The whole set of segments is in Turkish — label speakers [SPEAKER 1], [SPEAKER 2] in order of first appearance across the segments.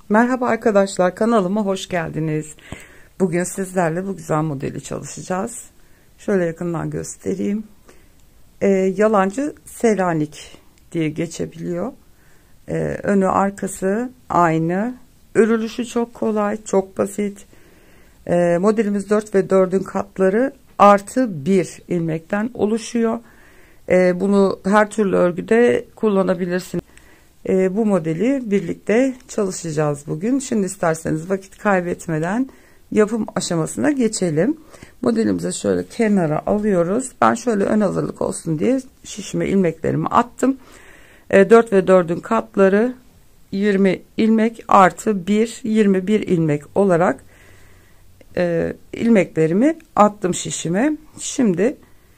[SPEAKER 1] Merhaba arkadaşlar, kanalıma hoş geldiniz. Bugün sizlerle bu güzel modeli çalışacağız. Şöyle yakından göstereyim. Yalancı Selanik diye geçebiliyor. Önü arkası aynı. Örülüşü çok kolay, çok basit. Modelimiz 4 ve 4'ün katları artı 1 ilmekten oluşuyor. Bunu her türlü örgüde kullanabilirsiniz. Bu modeli birlikte çalışacağız bugün. Şimdi isterseniz vakit kaybetmeden yapım aşamasına geçelim. Modelimize şöyle kenara alıyoruz. Ben şöyle ön hazırlık olsun diye şişime ilmeklerimi attım. 4 ve 4'ün katları 20 ilmek artı 1 21 ilmek olarak ilmeklerimi attım şişime. Şimdi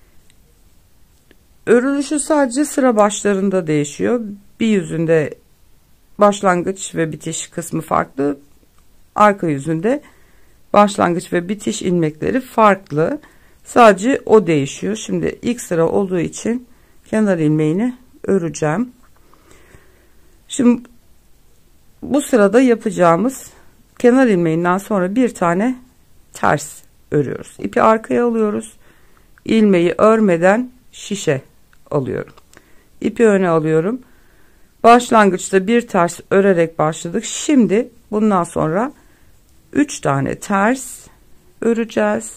[SPEAKER 1] örülüşü sadece sıra başlarında değişiyor. Bir yüzünde başlangıç ve bitiş kısmı farklı. Arka yüzünde başlangıç ve bitiş ilmekleri farklı. Sadece o değişiyor. Şimdi ilk sıra olduğu için kenar ilmeğini öreceğim. Şimdi bu sırada yapacağımız kenar ilmeğinden sonra bir tane ters örüyoruz. İpi arkaya alıyoruz. İlmeği örmeden şişe alıyorum. İpi öne alıyorum. Başlangıçta bir ters örerek başladık. Şimdi bundan sonra 3 tane ters öreceğiz.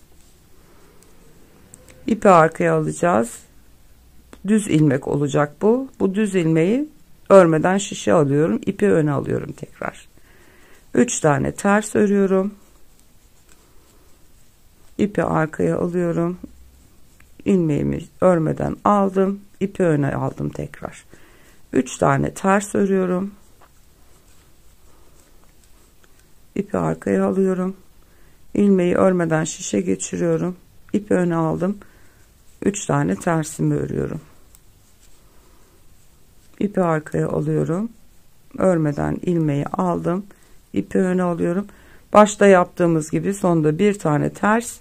[SPEAKER 1] İpi arkaya alacağız. Düz ilmek olacak bu. Bu düz ilmeği örmeden şişe alıyorum. İpi öne alıyorum tekrar. 3 tane ters örüyorum. İpi arkaya alıyorum. İlmeğimi örmeden aldım. İpi öne aldım tekrar. 3 tane ters örüyorum. İpi arkaya alıyorum. İlmeği örmeden şişe geçiriyorum. İpi öne aldım. 3 tane tersimi örüyorum. İpi arkaya alıyorum. Örmeden ilmeği aldım. İpi öne alıyorum. Başta yaptığımız gibi sonda bir tane ters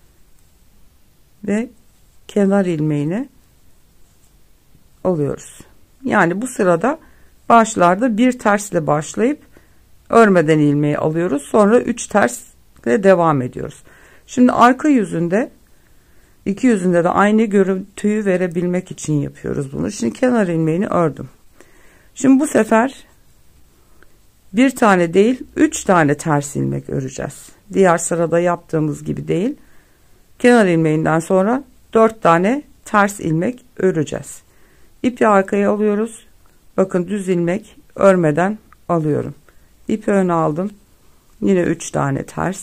[SPEAKER 1] ve kenar ilmeğini alıyoruz. Yani bu sırada başlarda bir tersle başlayıp örmeden ilmeği alıyoruz. Sonra 3 tersle devam ediyoruz. Şimdi arka yüzünde, iki yüzünde de aynı görüntüyü verebilmek için yapıyoruz bunu. Şimdi kenar ilmeğini ördüm. Şimdi bu sefer bir tane değil 3 tane ters ilmek öreceğiz. Diğer sırada yaptığımız gibi değil. Kenar ilmeğinden sonra 4 tane ters ilmek öreceğiz. İpi arkaya alıyoruz. Bakın düz ilmek örmeden alıyorum. İpi öne aldım. Yine 3 tane ters.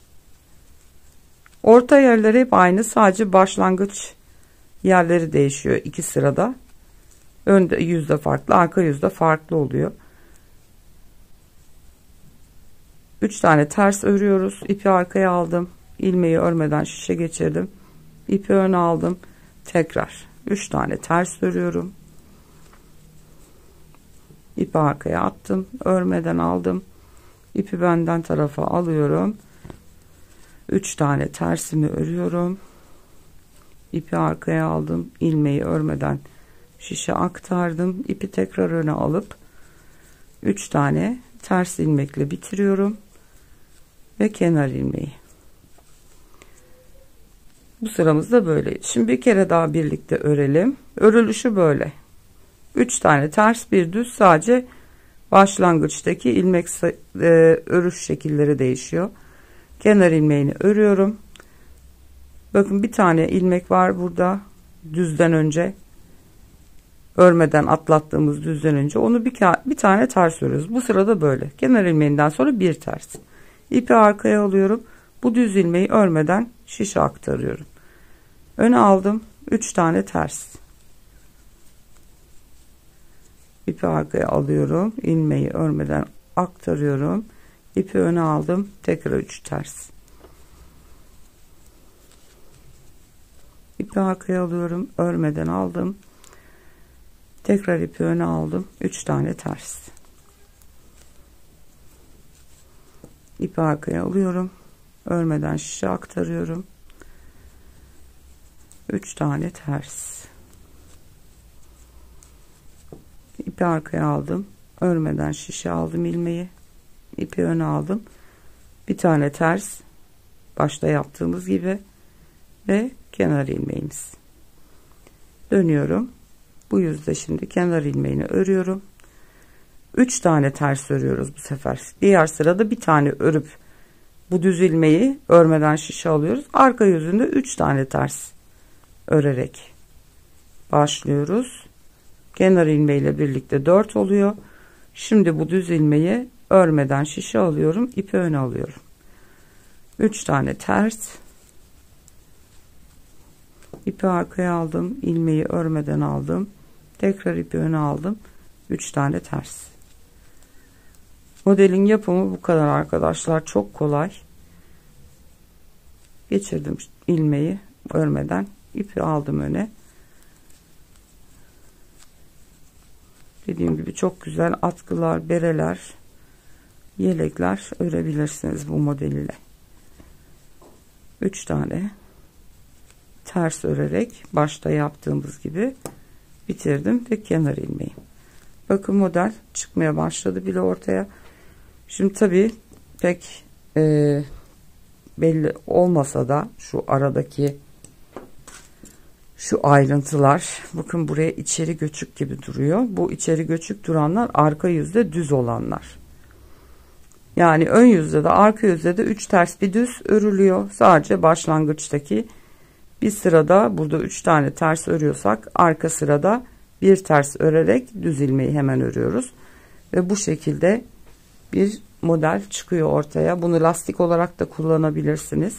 [SPEAKER 1] Orta yerleri hep aynı. Sadece başlangıç yerleri değişiyor iki sırada. Önde yüzde farklı, arka yüzde farklı oluyor. 3 tane ters örüyoruz. İpi arkaya aldım. İlmeği örmeden şişe geçirdim. İpi öne aldım. Tekrar 3 tane ters örüyorum. İpi arkaya attım. Örmeden aldım. İpi benden tarafa alıyorum. 3 tane tersimi örüyorum. İpi arkaya aldım. İlmeği örmeden şişe aktardım. İpi tekrar öne alıp 3 tane ters ilmekle bitiriyorum. Ve kenar ilmeği. Bu sıramız da böyle. Şimdi bir kere daha birlikte örelim. Örülüşü böyle. 3 tane ters bir düz, sadece başlangıçtaki ilmek örüş şekilleri değişiyor. Kenar ilmeğini örüyorum. Bakın bir tane ilmek var burada düzden önce, örmeden atlattığımız düzden önce onu bir tane ters örüyoruz. Bu sırada böyle. Kenar ilmeğinden sonra bir ters. İpi arkaya alıyorum. Bu düz ilmeği örmeden şişe aktarıyorum. Öne aldım. 3 tane ters. İpi arkaya alıyorum. İlmeği örmeden aktarıyorum. İpi öne aldım. Tekrar 3 ters. İpi arkaya alıyorum. Örmeden aldım. Tekrar ipi öne aldım. 3 tane ters. İpi arkaya alıyorum. Örmeden şişe aktarıyorum. 3 tane ters. İpi arkaya aldım. Örmeden şişe aldım ilmeği. ipi öne aldım. Bir tane ters, başta yaptığımız gibi, ve kenar ilmeğimiz. Dönüyorum. Bu yüzde şimdi kenar ilmeğini örüyorum. 3 tane ters örüyoruz bu sefer. Diğer sırada bir tane örüp bu düz ilmeği örmeden şişe alıyoruz. Arka yüzünde 3 tane ters örerek başlıyoruz. Kenar ilmeğiyle birlikte 4 oluyor. Şimdi bu düz ilmeği örmeden şişe alıyorum, ipi öne alıyorum. 3 tane ters, ipi arkaya aldım, ilmeği örmeden aldım, tekrar ipi öne aldım, 3 tane ters. Modelin yapımı bu kadar arkadaşlar, çok kolay. Geçirdim ilmeği örmeden, ipi aldım öne. Dediğim gibi çok güzel atkılar, bereler, yelekler örebilirsiniz bu model ile. 3 tane ters örerek başta yaptığımız gibi bitirdim ve kenar ilmeği. Bakın model çıkmaya başladı bile ortaya. Şimdi tabii pek belli olmasa da şu aradaki şu ayrıntılar, bakın buraya içeri göçük gibi duruyor. Bu içeri göçük duranlar arka yüzde düz olanlar. Yani ön yüzde de arka yüzde de 3 ters bir düz örülüyor. Sadece başlangıçtaki bir sırada burada 3 tane ters örüyorsak arka sırada bir ters örerek düz ilmeği hemen örüyoruz. Ve bu şekilde bir model çıkıyor ortaya. Bunu lastik olarak da kullanabilirsiniz.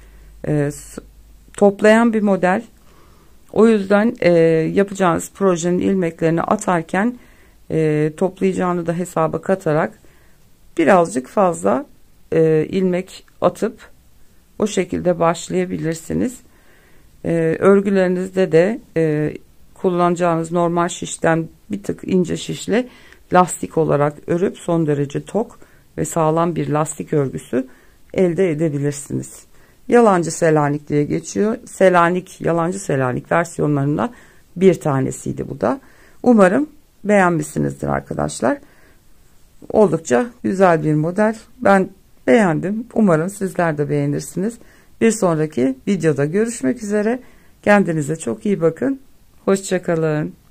[SPEAKER 1] Toplayan bir model. O yüzden yapacağınız projenin ilmeklerini atarken toplayacağını da hesaba katarak birazcık fazla ilmek atıp o şekilde başlayabilirsiniz. Örgülerinizde de kullanacağınız normal şişten bir tık ince şişle lastik olarak örüp son derece tok ve sağlam bir lastik örgüsü elde edebilirsiniz. Yalancı Selanik diye geçiyor. Selanik, yalancı Selanik versiyonlarından bir tanesiydi bu da. Umarım beğenmişsinizdir arkadaşlar. Oldukça güzel bir model. Ben beğendim. Umarım sizler de beğenirsiniz. Bir sonraki videoda görüşmek üzere. Kendinize çok iyi bakın. Hoşça kalın.